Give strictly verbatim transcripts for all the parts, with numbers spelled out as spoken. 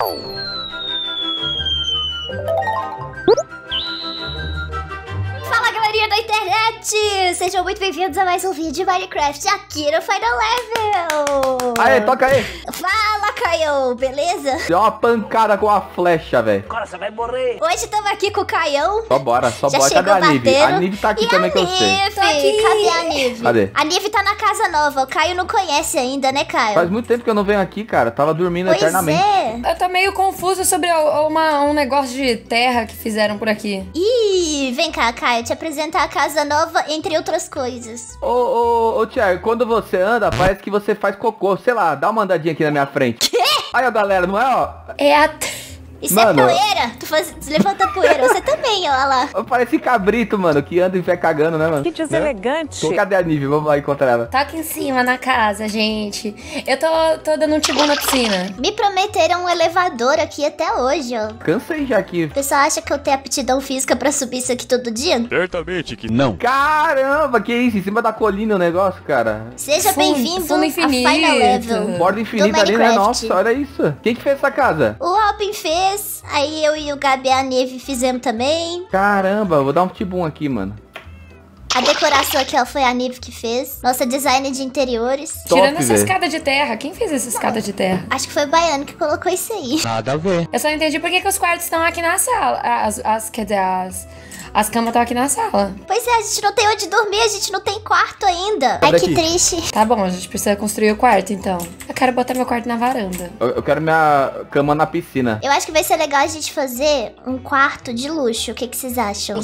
Fala, galerinha da internet! Sejam muito bem-vindos a mais um vídeo de Minecraft aqui no Final Level! Aê, toca aí! Fala, Caião, beleza? Deu uma pancada com a flecha, velho. Agora você vai morrer! Hoje estamos aqui com o Caião. Só bora, só Já bora. Cadê chegou a Nive? batendo. A Nive tá aqui E também a que eu sei. Nive? Cadê a Nive? Cadê? A Nive tá na casa nova, o Caio não conhece ainda, né, Caio? Faz muito tempo que eu não venho aqui, cara. Tava dormindo Pois eternamente. é. Eu tô meio confusa sobre uma, um negócio de terra que fizeram por aqui. Ih, vem cá, Caio, te apresentar a casa nova, entre outras coisas. Ô, ô, ô, Thiago, quando você anda, parece que você faz cocô. Sei lá, dá uma andadinha aqui na minha frente. Quê? Aí, ó, galera, não é, ó? É a... Isso Mano. é poeira? Tu faz... levanta poeira, você também, ó lá. Parece cabrito, mano, que anda e vai cagando, né, mano? Que deselegante. Né? Cadê a Nive? Vamos lá encontrar ela. Tá aqui em cima na casa, gente. Eu tô, tô dando um tibum na piscina. Me prometeram um elevador aqui até hoje, ó. Cansei já aqui. O pessoal acha que eu tenho aptidão física pra subir isso aqui todo dia? Certamente que não. Caramba, que isso? Em cima da colina o negócio, cara. Seja Fundo- bem-vindo fundo a infinito. Final Level. Borda infinita ali, né? Minecraft. Nossa, olha isso. Quem que fez essa casa? O Robin fez, aí eu e o Gabi e a Neve fizemos também. Caramba, vou dar um tibum aqui, mano. A decoração aqui, ó, foi a Neve que fez. Nossa design de interiores. Top, Tirando essa velho. escada de terra. Quem fez essa escada de terra? Acho que foi o Baiano que colocou isso aí. Nada a ver. Eu só não entendi por que, que os quartos estão aqui na sala. As, as, quer dizer, as, as camas estão aqui na sala. Pois é, a gente não tem onde dormir, a gente não tem quarto ainda. Ai, Cadê que aqui? triste. Tá bom, a gente precisa construir o quarto, então. Eu quero botar meu quarto na varanda. Eu, eu quero minha cama na piscina. Eu acho que vai ser legal a gente fazer um quarto de luxo. O que, que vocês acham?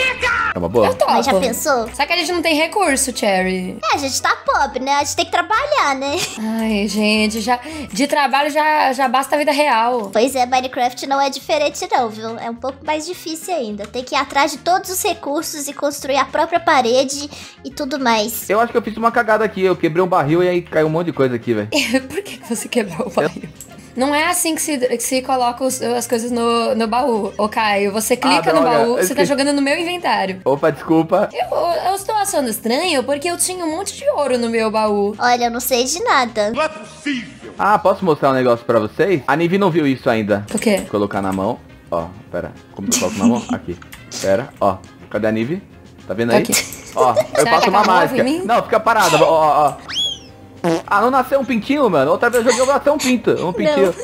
É uma boa? Eu topo. Mas já pensou? Só que a gente não tem recurso, Cherry. É, a gente tá pobre, né? A gente tem que trabalhar, né? Ai, gente, já, de trabalho já, já basta a vida real. Pois é, Minecraft não é diferente não, viu? É um pouco mais difícil ainda. Tem que ir atrás de todos os recursos e construir a própria parede e tudo mais. Eu acho que eu fiz uma cagada aqui. Eu quebrei um barril e aí caiu um monte de coisa aqui, velho. Por que, que você quebrou o barril? Não é assim que se, que se coloca os- as coisas no, no baú, ô Caio. Você clica Ah, no droga, baú, eu você tá esqueci. jogando no meu inventário. Opa, desculpa. Eu, eu estou achando estranho porque eu tinha um monte de ouro no meu baú. Olha, eu não sei de nada. Não é possível. Ah, posso mostrar um negócio pra vocês? A Nive não viu isso ainda. O quê? Vou colocar na mão. Ó, pera. Como eu coloco na mão? Aqui. Pera, ó. Cadê a Nive? Tá vendo aí? Aqui. Ó, eu Será faço que uma acabou mágica. em mim? Não, fica parada. Ó, ó, ó. Ah, não nasceu um pintinho, mano? Outra vez eu joguei, nasceu um pinto. Um pintinho.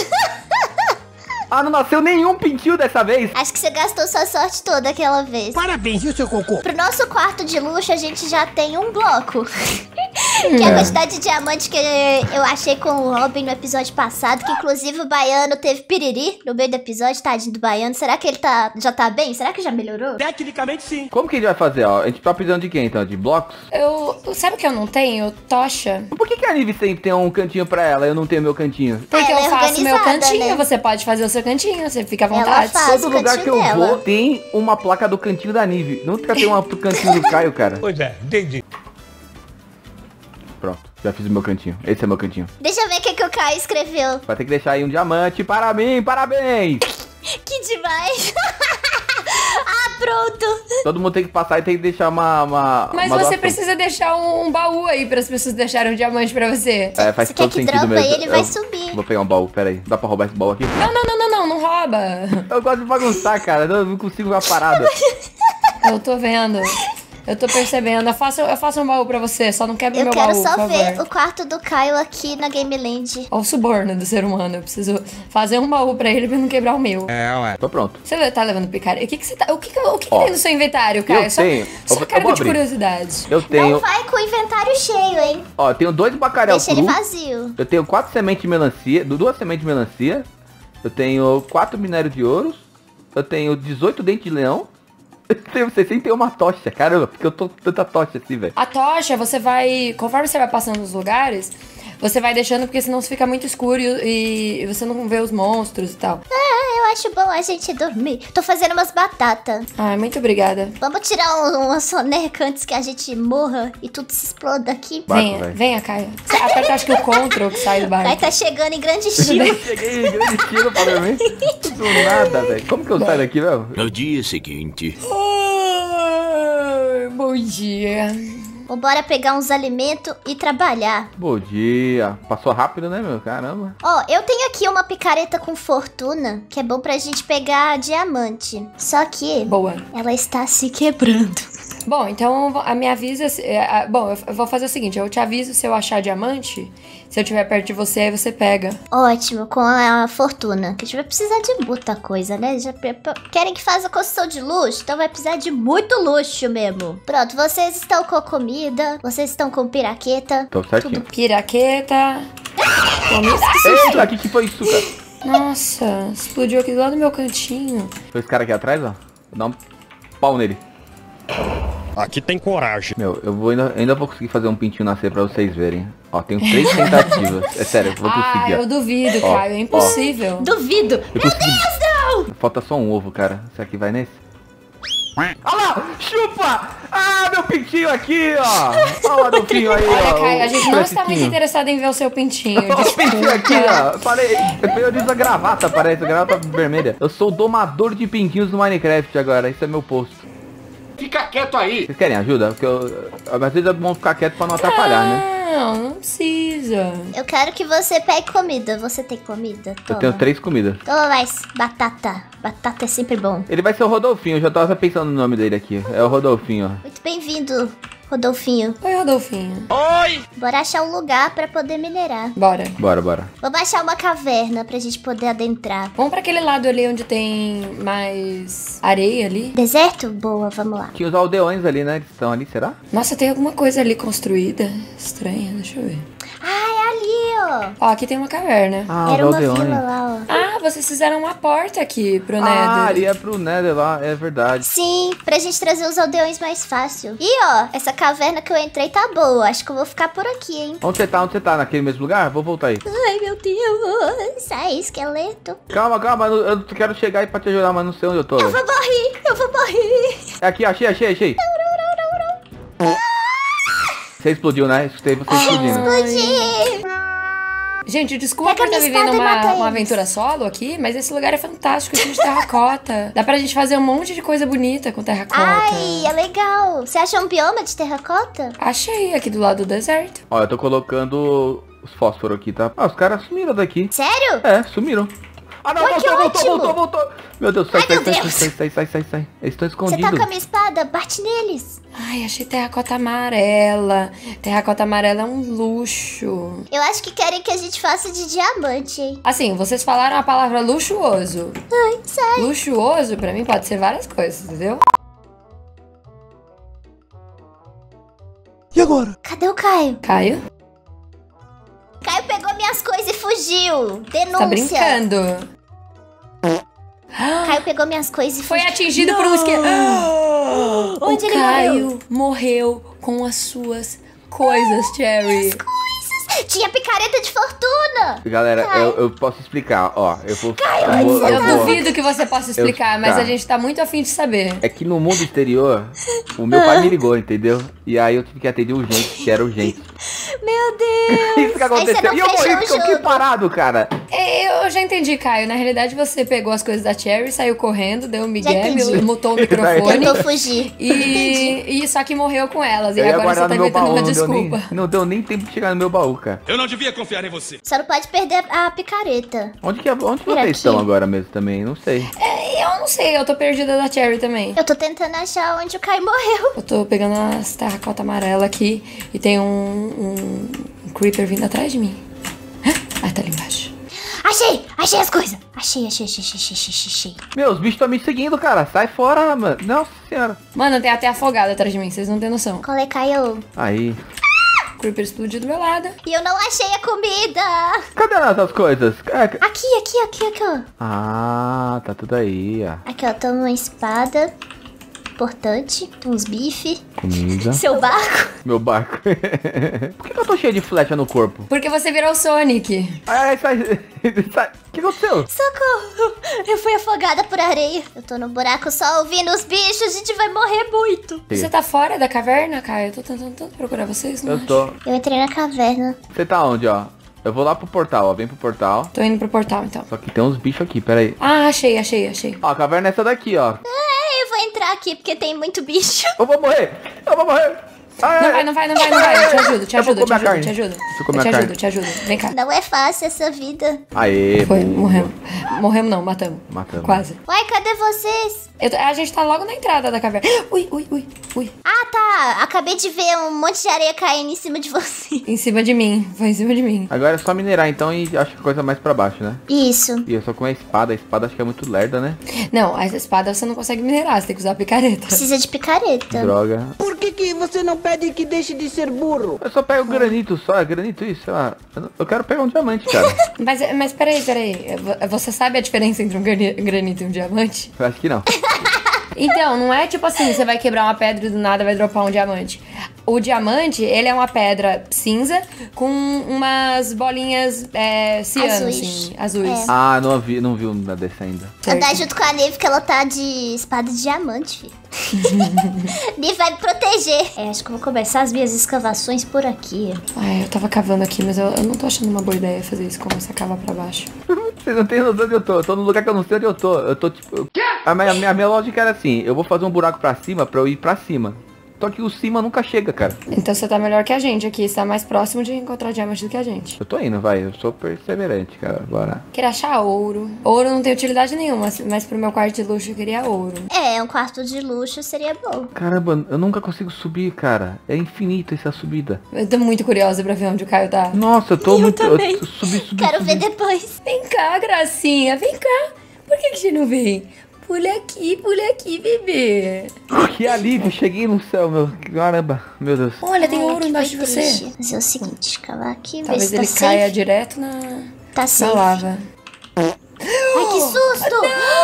Ah, não nasceu nenhum pintinho dessa vez. Acho que você gastou sua sorte toda aquela vez. Parabéns, viu, seu cocô? Pro nosso quarto de luxo, a gente já tem um bloco. Que é a quantidade de diamante que eu achei com o Robin no episódio passado. Que inclusive o Baiano teve piriri no meio do episódio, tadinho do Baiano. Será que ele tá, já tá bem? Será que já melhorou? Tecnicamente, sim. Como que a gente vai fazer, ó? A gente tá precisando de quem, então? De blocos? Eu. Sabe o que eu não tenho? Tocha. Por que que a Nive sempre tem um cantinho pra ela e eu não tenho meu cantinho? Porque Ela eu é faço meu organizada, cantinho, né? você pode fazer o seu cantinho, você fica à Ela vontade. faz. Todo o lugar que eu cantinho dela. vou tem uma placa do cantinho da Nive. Nunca tem uma pro cantinho do Caio, cara. Pois é, entendi. Pronto, já fiz o meu cantinho. Esse é meu cantinho. Deixa eu ver o que, que o Caio escreveu. Vai ter que deixar aí um diamante para mim, parabéns! Que demais. Ah, pronto. Todo mundo tem que passar e tem que deixar uma... uma Mas uma você doação. precisa deixar um, um baú aí para as pessoas deixarem um diamante pra você. É, faz Você quer todo que sentido dropa mesmo. ele, vai Eu subir. Vou pegar um baú, pera aí. Dá pra roubar esse baú aqui? Não, não, não, não, não, não rouba. Eu gosto de bagunçar, cara. Eu não consigo ficar parado. Eu tô vendo. Eu tô percebendo. Eu faço, eu faço um baú pra você, só não quebra o Eu meu quero baú, só por ver favor. o quarto do Caio aqui na Game Land. Olha o suborno do ser humano. Eu preciso fazer um baú pra ele pra não quebrar o meu. É, ué. Tô pronto. Você tá levando picareta? O que que você tá... O que que, o que, que Ó, tem no seu inventário, Caio? eu Só, tenho. só Eu vou- eu carga vou de abrir. curiosidade. Eu tenho... Não vai com o inventário cheio, hein? Ó, eu tenho dois bacalhau Deixa ele cru. vazio. Eu tenho quatro sementes de melancia, du- duas sementes de melancia. Eu tenho quatro minérios de ouro. Eu tenho dezoito dentes de leão. Eu tenho sessenta e uma tocha, caramba, porque eu tô com tanta tocha assim, velho. A tocha, você vai... Conforme você vai passando nos lugares, você vai deixando, porque senão fica muito escuro e, e você não vê os monstros e tal. Ah, eu acho bom a gente dormir. Tô fazendo umas batatas. Ai, muito obrigada. Vamos tirar um, uma soneca antes que a gente morra e tudo se exploda aqui. Barco, venha, velho. venha, Caio. Você aperta, acho que o control que sai do Aí barco. tá chegando em grande estilo. Eu cheguei em grande estilo pra mim. Do nada, velho. Como que eu saio daqui, velho? No dia seguinte, Ai, bom dia. Vambora pegar uns alimentos e trabalhar. Bom dia. Passou rápido, né, meu? Caramba. Ó, eu tenho aqui uma picareta com fortuna, que é bom pra gente pegar diamante. Só que Boa. ela está se quebrando. Bom, então a me avisa. se- é, a- Bom, eu vou fazer o seguinte: eu te aviso se eu achar diamante. Se eu estiver perto de você, aí você pega. Ótimo, com a fortuna. Que a gente vai precisar de muita coisa, né? Já pe- pe- querem que faça construção de luxo? Então vai precisar de muito luxo mesmo. Pronto, vocês estão com comida, vocês estão com piraqueta. Tô certinho. Piraqueta. Eita, o que, que foi isso, cara? Nossa, explodiu aqui do lado do meu cantinho. Foi esse cara aqui atrás, ó. Vou dar um pau nele. Aqui tem coragem. Meu, eu vou ainda, ainda vou conseguir fazer um pintinho nascer pra vocês verem. Ó, tenho três tentativas. É sério, eu vou Ah, conseguir. ó. eu duvido, Ó, Caio. É impossível. Duvido. Eu consegui. Falta só um ovo, cara. Será que vai nesse? Olha lá! Chupa! Ah, meu pintinho aqui, ó! Olha lá, meu pintinho aí, ó. Olha, Caio, a gente não está muito Pintinho. interessado em ver o seu pintinho. Olha o pintinho aqui, Desculpa. ó. Falei, eu disse a gravata, parece, a gravata vermelha. Eu sou o domador de pintinhos no Minecraft agora, esse é meu posto. Fica quieto aí. Vocês querem ajuda? Porque eu, às vezes é bom ficar quieto pra não atrapalhar, né? Não, não precisa. Eu quero que você pegue comida. Você tem comida? Eu Toma. tenho três comidas. Toma mais. Batata. Batata é sempre bom. Ele vai ser o Rodolfinho, eu já tava pensando no nome dele aqui. É o Rodolfinho, ó. Muito bem-vindo, Rodolfinho. Oi, Rodolfinho. Bora achar um lugar pra poder minerar. Bora. Bora, bora. Vamos achar uma caverna pra gente poder adentrar. Vamos pra aquele lado ali onde tem mais areia ali. Deserto? Boa, vamos lá. Tinha os aldeões ali, né? Eles estão ali, será? Nossa, tem alguma coisa ali construída. Estranha, deixa eu ver. Ah, é ali, ó. Ó, aqui tem uma caverna. Ah, Era os uma aldeões. vila lá, ó. Ah, vocês fizeram uma porta aqui pro Nether. Ah, ali é pro Nether lá, é verdade. Sim, pra gente trazer os aldeões mais fácil. E ó, essa caverna que eu entrei tá boa. Acho que eu vou ficar por aqui, hein? Onde você tá? Onde você tá? Naquele mesmo lugar? Vou voltar aí. Ai, meu Deus. Sai, esqueleto. Calma, calma, eu, eu quero chegar aí pra te ajudar, mas não sei onde eu tô. Eu vou morrer, eu vou morrer. É aqui, achei, achei, achei. Você explodiu, né? Escutei você explodindo. Explodi. Gente, desculpa Pega por estar minha vivendo espada e mata uma, eles. uma aventura solo aqui, mas esse lugar é fantástico, cheio de terracota. Dá pra gente fazer um monte de coisa bonita com terracota. Ai, é legal. Você acha um bioma de terracota? Achei aqui do lado do deserto. Ó, eu tô colocando os fósforos aqui, tá? Ah, os caras sumiram daqui. Sério? É, sumiram. Ah, não, Ai, que voltou, voltou, ótimo. voltou, voltou. Meu Deus, sai, Ai, sai, meu sai, Deus. sai, sai, sai, sai, sai. Eles estão Você tá escondidos. com a minha espada? Bate neles. Ai, achei terracota amarela. Terracota amarela é um luxo. Eu acho que querem que a gente faça de diamante, hein? Assim, vocês falaram a palavra luxuoso. Ai, sai. Luxuoso, pra mim, pode ser várias coisas, entendeu? E agora? Cadê o Caio? Caio, Caio pegou minhas coisas e fugiu. Denúncia. tá brincando. Caio pegou minhas coisas e Foi fugiu. atingido por um esqueleto. Onde o ele Caio morreu com as suas coisas, Cherry. Coisas. Tinha picareta de fortuna. Galera, Ai. eu, eu posso explicar, ó. Eu vou. Caio, eu vou, Eu eu vou- duvido que você possa explicar, Eu- mas tá. a gente tá muito afim de saber. É que no mundo exterior, o meu pai me ligou, entendeu? E aí eu tive que atender urgente, que era urgente. Meu Deus. Isso que Aí você aconteceu. não E eu morri fechou porque o eu fiquei jogo. parado, cara. É, Eu já entendi, Caio. Na realidade, você pegou as coisas da Cherry, saiu correndo, deu um migué, entendi. mutou o microfone. Tentou fugir. E, e só que morreu com elas. E Eu ia agora você guardar tá no meu inventando baú, uma não deu, nem, desculpa. não deu nem tempo de chegar no meu baú, cara. Eu não devia confiar em você. Só não pode perder a picareta. Onde, que, onde Por vocês aqui. estão agora mesmo também? Não sei. É, eu não sei, eu tô perdida da Cherry também. Eu tô tentando achar onde o Caio morreu. Eu tô pegando as terracota amarela aqui e tem um, um, um creeper vindo atrás de mim. Ah, tá ali embaixo. Achei! Achei as coisas! Achei, achei, achei, achei, achei, achei, achei. Meu, os bichos estão me seguindo, cara. Sai fora, mano. Nossa senhora. Mano, tem até afogado atrás de mim, vocês não têm noção. Qual é, Caio? Aí. O creeper explodiu do meu lado. E eu não achei a comida! Cadê as outras coisas? É, ca- Aqui, aqui, aqui, aqui, ó. Ah, tá tudo aí, ó. Aqui, ó, toma uma espada. Importante. Uns bife. Comida. Seu barco. Meu barco. Por que, que eu tô cheio de flecha no corpo? Porque você virou o Sonic. Ai, ai, sai. sai. O que aconteceu? Socorro! Eu fui afogada por areia. Eu tô no buraco só ouvindo os bichos. A gente vai morrer muito. Você tá fora da caverna, Caio? Eu tô tentando tanto procurar vocês, não Eu acho. tô. Eu entrei na caverna. Você tá onde, ó? Eu vou lá pro portal, ó. Vem pro portal. Tô indo pro portal, então. Só que tem uns bichos aqui, pera aí. Ah, achei, achei, achei. Ó, a caverna é essa daqui, ó. É, eu vou entrar aqui porque tem muito bicho. Eu vou morrer! Eu vou morrer! Ah, Não vai, não vai, não vai, não vai. Eu te ajudo, te Eu vou ajudo, te comer a ajudo, carne. te ajudo. Deixa eu Eu comer te a ajudo, carne. te ajudo. Vem cá. Não é fácil essa vida. Aê, Foi, boa. morremos. Morremos não, matamos. Matamos. Quase. Uai, cadê vocês? Eu tô- a gente tá logo na entrada da caverna. Ui, ui, ui, ui. Ah, tá. Acabei de ver um monte de areia caindo em cima de você. Em cima de mim, foi em cima de mim. Agora é só minerar então e acho que coisa mais pra baixo, né? Isso. E eu só com a espada. A espada acho que é muito lerda, né? Não, a espada você não consegue minerar, você tem que usar a picareta. Precisa de picareta. Droga. Por que, que você não pede que deixe de ser burro? Eu só pego granito só. É granito isso, sei lá. Eu não- Eu quero pegar um diamante, cara. Mas, mas peraí, peraí. Vo- Você sabe a diferença entre um grani- granito e um diamante? Eu acho que não. Então, não é tipo assim, você vai quebrar uma pedra e do nada vai dropar um diamante. O diamante, ele é uma pedra cinza com umas bolinhas é, ciano, Azuis. assim, azuis. É. Ah, não vi, não vi um desse ainda. Andar junto com a Neve, que ela tá de espada de diamante, filho. Neve vai me proteger. É, acho que eu vou começar as minhas escavações por aqui. Ai, eu tava cavando aqui, mas eu, eu não tô achando uma boa ideia fazer isso, começar a cavar pra baixo. Vocês não têm noção onde eu tô. Eu tô num lugar que eu não sei onde eu tô. Eu tô tipo... eu- A minha, minha, minha lógica era assim. Eu vou fazer um buraco pra cima pra eu ir pra cima. Só que o cima nunca chega, cara. Então você tá melhor que a gente aqui, você tá mais próximo de encontrar diamante do que a gente. Eu tô indo, vai. Eu sou perseverante, cara. Bora. Queria achar ouro. Ouro não tem utilidade nenhuma, mas, mas pro meu quarto de luxo eu queria ouro. É, um quarto de luxo seria bom. Caramba, eu nunca consigo subir, cara. É infinito essa subida. Eu tô muito curiosa pra ver onde o Caio tá. Nossa, eu tô Eu muito... também. Eu subi, subi, Quero subi. ver depois. Vem cá, gracinha, vem cá. Por que que você não vem? Pula aqui, pula aqui, bebê. Que alívio. Cheguei no céu, meu. Caramba, meu Deus. Olha, tem Ai, ouro que embaixo de foi você. triste. Mas é o seguinte, cavar aqui, ver Talvez se ele tá caia safe. direto na, Tá na safe. lava. Ai, que susto!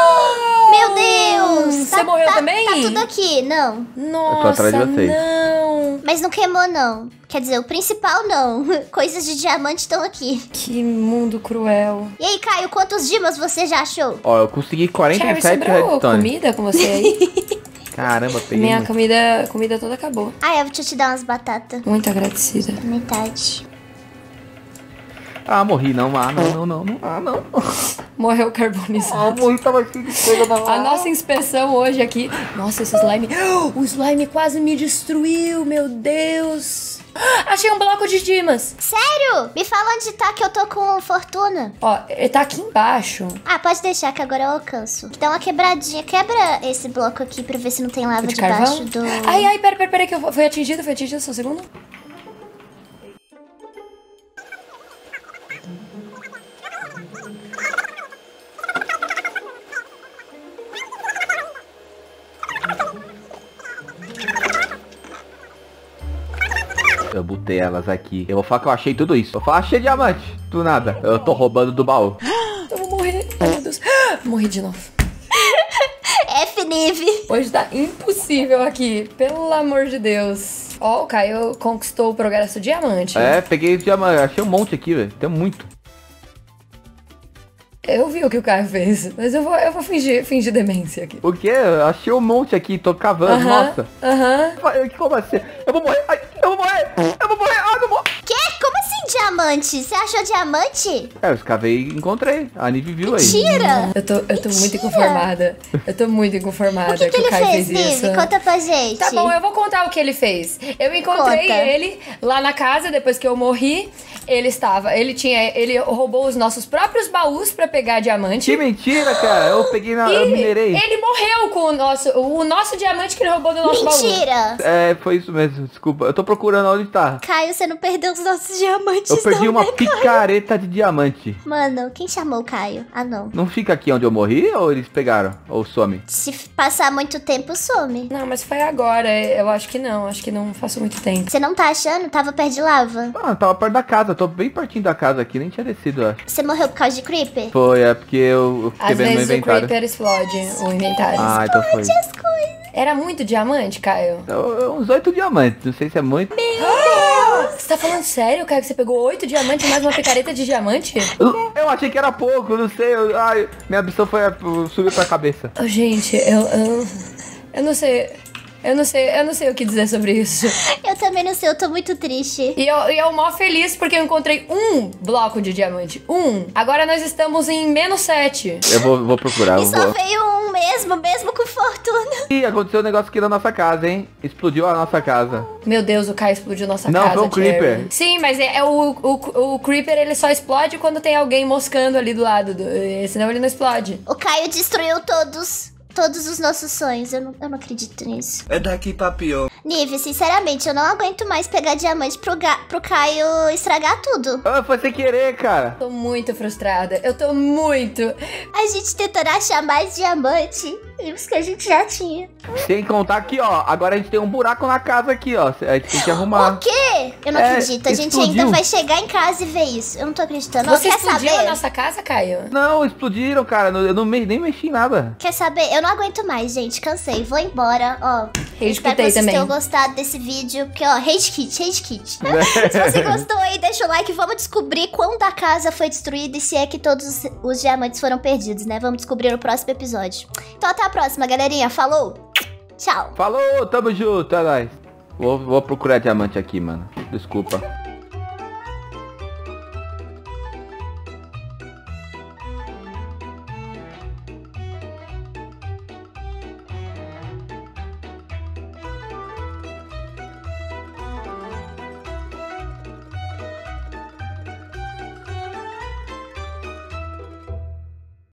Meu Deus! Você morreu tá, também? Tá tudo aqui, não. Nossa, atrás de vocês. não. Mas não queimou, não. Quer dizer, o principal não. Coisas de diamante estão aqui. Que mundo cruel. E aí, Caio, quantos dimas você já achou? Ó, eu consegui quarenta e Cherry, sete sobrou redstone. comida com você aí? Caramba, peguei Minha muito. comida, comida toda acabou. Ah, é, deixa eu te dar umas batatas. Muito agradecida. Metade. Ah, morri não. Ah, não, não, não. não. Ah, não. Morreu Ah, carbonizado. morri, tava cheio de coisa na A nossa inspeção hoje aqui... Nossa, esse slime... O slime quase me destruiu, meu Deus. Achei um bloco de dimas. Sério? Me fala onde tá que eu tô com fortuna. Ó, ele tá aqui embaixo. Ah, pode deixar que agora eu alcanço. Dá uma quebradinha. Quebra esse bloco aqui pra ver se não tem lava De debaixo carvão? do... Ai, ai, pera, pera, pera, que eu fui atingido, foi atingido, só um segundo. Eu botei elas aqui. Eu vou falar que eu achei tudo isso. Eu vou falar, achei diamante. Do nada. Eu tô roubando do baú. Eu vou morrer. Ai, meu Deus. Morri de novo. F Nive. Hoje tá impossível aqui, pelo amor de Deus. Ó, o Caio conquistou o progresso diamante. É, peguei diamante. Achei um monte aqui, velho. Tem muito. Eu vi o que o Caio fez, mas eu vou, eu vou fingir, fingir demência aqui. O quê? Eu achei um monte aqui. Tô cavando. Aham, Nossa. aham. Vai, Como assim? Eu vou morrer. Ai, eu vou morrer. Eu vou morrer. Ah, não morro. Quê? Como assim diamante? Você achou diamante? É, eu escavei e encontrei. A Nive viu aí. Tira! Eu tô, eu tô muito Mentira. inconformada. Eu tô muito inconformada O que, que o ele Caio fez, fez isso. Nive? Conta pra gente. Tá bom, eu vou contar o que ele fez. Eu encontrei Conta. ele lá na casa depois que eu morri. Ele estava, ele tinha, ele roubou os nossos próprios baús pra pegar diamante. Que mentira, cara. Eu peguei na... Eu E minerei. ele morreu com o nosso, o nosso diamante que ele roubou do nosso baú. Mentira! É, foi isso mesmo. Desculpa. Eu tô procurando onde tá. Caio, você não perdeu os nossos diamantes, Eu perdi não, uma né, Caio? picareta de diamante. Mano, quem chamou o Caio? Ah, não. Não fica aqui onde eu morri ou eles pegaram? Ou some? Se f- passar muito tempo, some. Não, mas foi agora. Eu acho que não. Acho que não faço muito tempo. Você não tá achando? Tava perto de lava. Ah, tava perto da casa. Tô bem pertinho da casa aqui. Nem tinha descido, eu acho. Você morreu por causa de creeper? Foi, é porque eu, eu fiquei Às vendo meu vezes o inventário. Creeper explode o inventário. Ah, então foi. As coisas. Era muito diamante, Caio? Eu- eu- Uns oito diamantes. Não sei se é muito. Você tá falando sério, Caio, que você pegou oito diamantes e mais uma picareta de diamante? Eu, eu achei que era pouco, não sei. Eu, ai, minha ambição foi subir pra cabeça. Oh, gente, eu, eu... Eu não sei... Eu não sei, eu não sei o que dizer sobre isso. Eu também não sei, eu tô muito triste. E eu, e eu mó feliz porque eu encontrei um bloco de diamante. Um. Agora nós estamos em menos sete. Eu vou, vou procurar. E Eu só vou... veio um mesmo, mesmo com fortuna. Ih, aconteceu um negócio aqui na nossa casa, hein? Explodiu a nossa casa. Meu Deus, o Caio explodiu nossa Não, casa. foi um Thierry. Creeper. Sim, mas é, é o, o, o Creeper, ele só explode quando tem alguém moscando ali do lado. Do, senão ele não explode. O Caio destruiu todos, todos os nossos sonhos. Eu não, eu não acredito nisso. É daqui pra pior. Nive, sinceramente, eu não aguento mais pegar diamante pro, ga- pro Caio estragar tudo. Ah, foi sem querer, cara. Tô muito frustrada. Eu tô muito. A gente tentando achar mais diamante. E os que a gente já tinha. Sem contar aqui, ó. Agora a gente tem um buraco na casa aqui, ó. A gente tem que arrumar. O quê? Eu não É, acredito. A gente explodiu. ainda vai chegar em casa e ver isso. Eu não tô acreditando. Você Quer explodiu saber? a nossa casa, Caio? Não, explodiram, cara. Eu não me- nem mexi em nada. Quer saber? Eu não aguento mais, gente. Cansei. Vou embora. Ó, Rage espero que quitei vocês também. tenham gostado desse vídeo. Porque, ó, rage kit, rage kit. Se você gostou aí, deixa o like. Vamos descobrir quando a casa foi destruída e se é que todos os, os diamantes foram perdidos, né? Vamos descobrir no próximo episódio. Então até a próxima, galerinha. Falou! Tchau! Falou, tamo junto, é nóis. Vou, vou procurar diamante aqui, mano. Desculpa.